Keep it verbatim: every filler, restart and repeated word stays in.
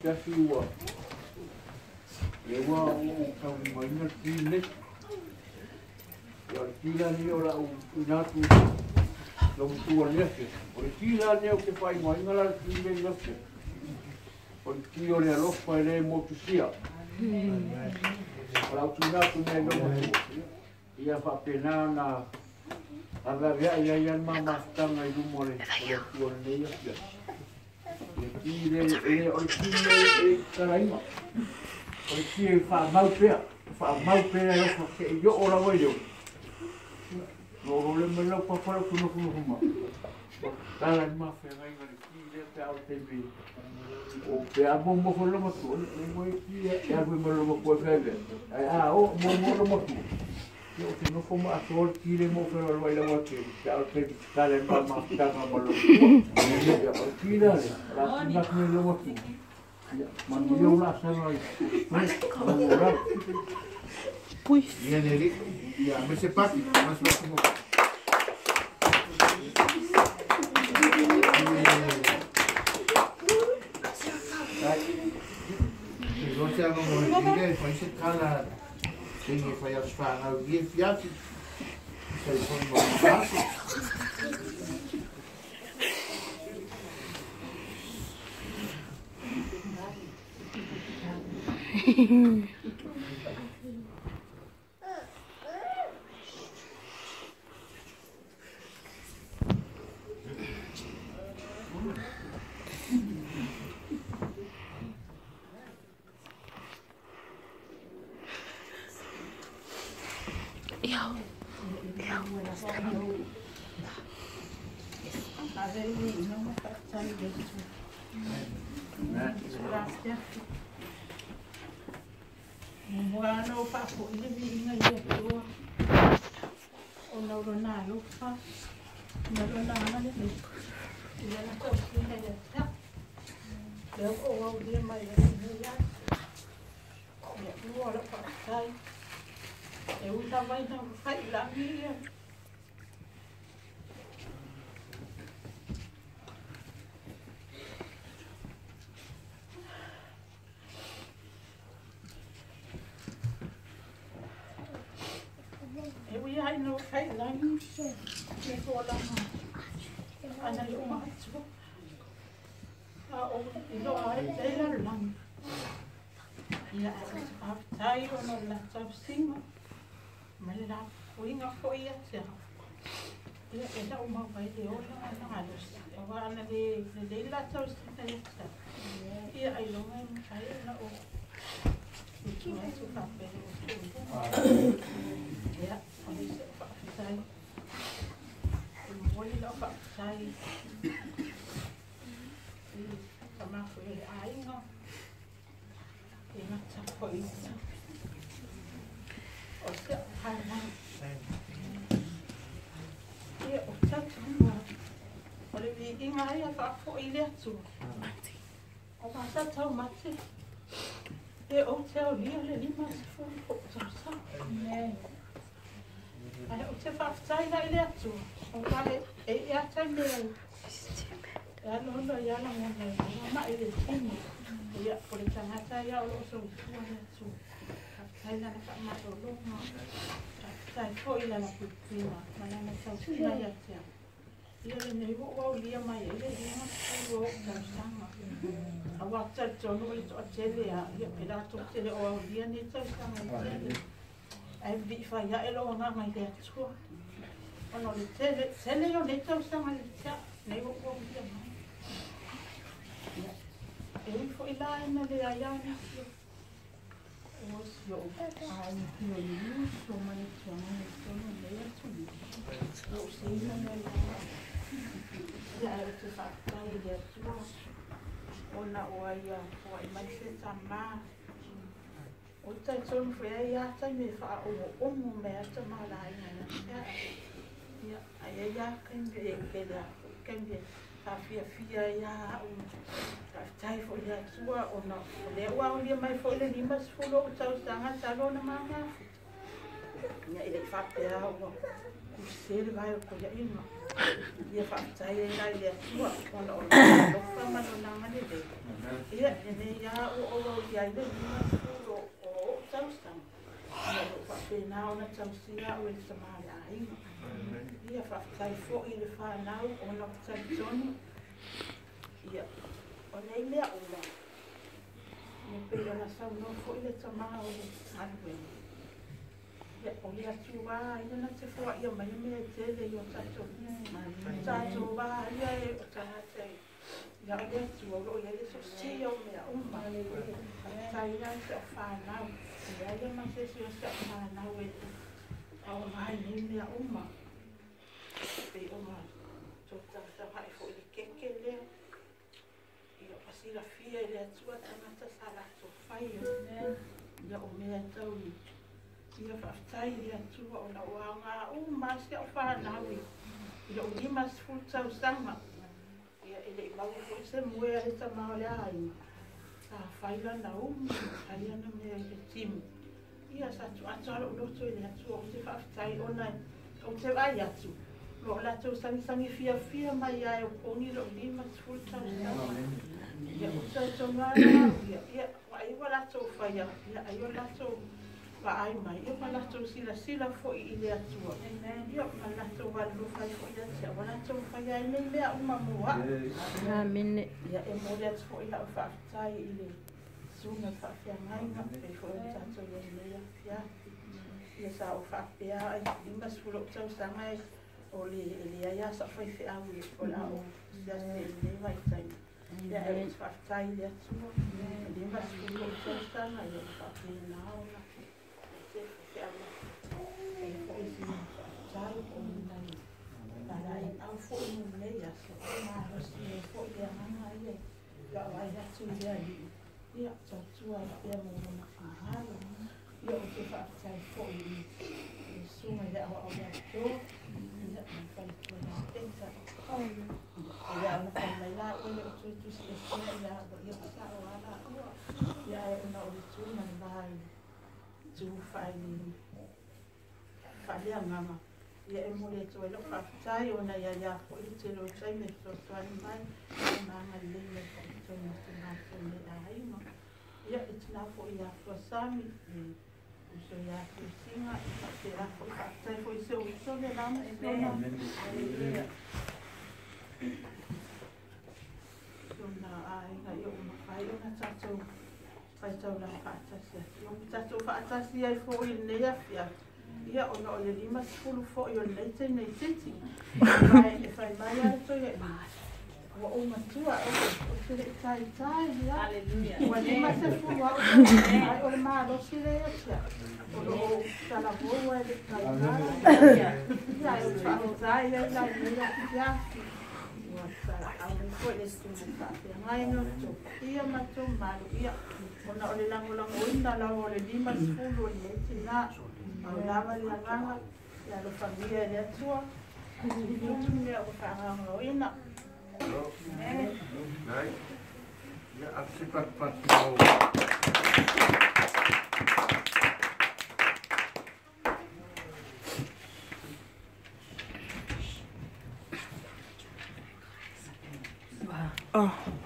Kasi ua. E ua o kau maina kine. Ia kila ni ora u inatu. Lo tua leke. O kila ni o ke fai maina la kine leke. O kio le alofa e le motusia. Ora u inatu ne lo motu. Ia fa pena na aga vea ia ia mama stanga i lumore. O tua ne ia kia. Ile ile o kile e karaima. O kile fa mau pea, fa mau pea e fa ke yo ora wa yo. No le me lo pa pa ku no ku no. Tala ma fe ngai ngai kile te au te bi. O pe a mo mo lo mo tu, e mo kile e a mo lo mo ko fe ve. Ah o mo mo lo mo tu. Yo que no como a todo kile mo fe lo baila mo te. Ya te tala ma ma tanga mo lo. Ya kile la na me lo mo tu. Mano eu lá sai aí. Pois. E ele, e a me se parte, mas próximo. E você não vai dizer, vai ser cala, tem que fazer as fanas, o dia fiado, sai com uma casa. Yo. Bueno, papo, ele vinha e eu o não não não fa não não não não ele não tá assim ele tá eu vou o dia mais ele já eu vou lá para sai eu tava indo vai lá minha eu ia no vai lá eu vou lá ana eu mais ah o não é dele lá ia a sai ou não lá sabe sim mas lá foi não foi assim ia era uma vai de outra não há eu vou ana de de lá sabe sim ia aí não é aí não itu itu sampai itu ya bisa pakai boleh lah pakai sama kulit air no ingat siapa itu oke karena ya oke cuma boleh bikin air apa ini tu apa saja tahu mati e o te o lia le lima se fōi o tasa. Ai o te whaftai la ele atu. O kare e e atai mea. E alo hono i ala ngone. Ma e le tini. Ia o le tangata ia o lo so tua le atu. Whaftai la na ka mato longa. Whaftai fōi la na putina. Mana na tau tina ia tia. Ia le nei wo wau lia mai e le lima se fōi o tausanga. Awa tonu i to tele a ia pela to tele o dia ni tau sanga tele ai vi fa ya elo nga mai le tsu ono le tele tele yo le tau sanga le tsa nei wo ko dia mai e fo ila na le ya na o sio ai ni no ni so mai tonu ni tonu le tsu o se na na ya e te fa ta le tsu ona o ia o ai mai se tama o tai son fea ia tai me fa o o mo me ta mala ia ia ia ai ia kan be ke da kan be fa fia fia ia o tai fo ia sua ona le wa o ia mai fo le lima fulo o tau sanga talo na mama ia ile fa pea o kusele vai ko ya ina. Ia whaatai e nai lea tua, ona o na lofa mano nanga le le. Ia, e ne ia o o o ia ile lima o o tausanga. Ia o whapena o na tausia o e samare a inga. Ia whaatai fo i le whanau o na tautoni. Ia, o nei lea o la. Ia pe o na sau no fo i le tamaa o le anueni. Ia, o le atu wā, ina na te fua ia mai mea tele i o tato. Tato wā, ia e o tahate. Ia o le atu o lo ia le so se o mea uma. Ta ia se o whanau. Ia ia ma se se o se o whanau e au mai ni mea uma. Pe o ma, so tata hai fo i keke lea. Ia pasira fia i le atu a tangata salato whai o. Ia o mea tau ni. Ia whaftai ia tua o na wanga o masi au whanawi. Ia o lima sifuru tau sanga. Ia ele i mau ko se muea he ta mao le ai. Sa whaila na umu, halia na mea i le timu. Ia sa tu ataro o loto i le atua o te whaftai o nai. O te vai atu. Lo la tau sangi sangi fia fia mai ai o kongi lo lima sifuru tau sanga. Ia o tau tau ngana ia. Ia wa iwa la tau whaia. Ia ayo la tau wa ai mai, ia malato sila sila fo i ile atua. Ia malato walu fai fo i atua, malato fai ai nei mea uma mua. Amen. Ia e mole atu fo i lau whaatai i le sunga whaafia ngainga, pe fo i tato i lea fiati. Ia sa o whaapea ai, lima sifuro tau sangai o le lea ia sa fai fe au i o la o sia se le vai tai. Ia e whaatai i le atua, lima sifuro tau sangai i o whaapea nao na. Au fo i mo nei aso, ma rosi e fo i a manga ia, ia wai atu ia i, ia tautua ia mo mona whaharo, ia o te whaatai fo i i sunga ia awa au ia tō, ia ma whai tua na penta, ia ana whai mai la, ia o tui tusi e sea ia awa ia pasa o ala, ia e una o le tūna lai, tū whai ni, whai a ngama. Ia e mole to elo whaatai o na ia ia ko i te lo tai me so tuani mai ma ma le me to na te na te me a haima. Ia i tina fo i a fuasami i so ia ku singa i ka te a fo i whaatai fo i se o i so le lama i sona. Ia. Sona a inga i o mawhai o na tatou whai tau la whaatasi. I o tatou whaatasi ai fo i nea fia. Ia o na o le lima sifuru fo i o nei te nei titi. E whai mai a to ia i. Wa o matua o te le tai tai ia. Wa lima sifuru a o le maa losi le ia. O lo tala voa e le tai tai. Ia e o whao tai ia i lai mea ki ia. Wa tala au le koe le simu whaapea. Ngai no to. Ia mato malu ia. O na o le lango lango ina lau o le lima sifuru o le te na. Au lava le nganga, ia lo familia le atua, i lutu mea o whaanganga o ina. Nei, ia ati pat pat mau. Oh.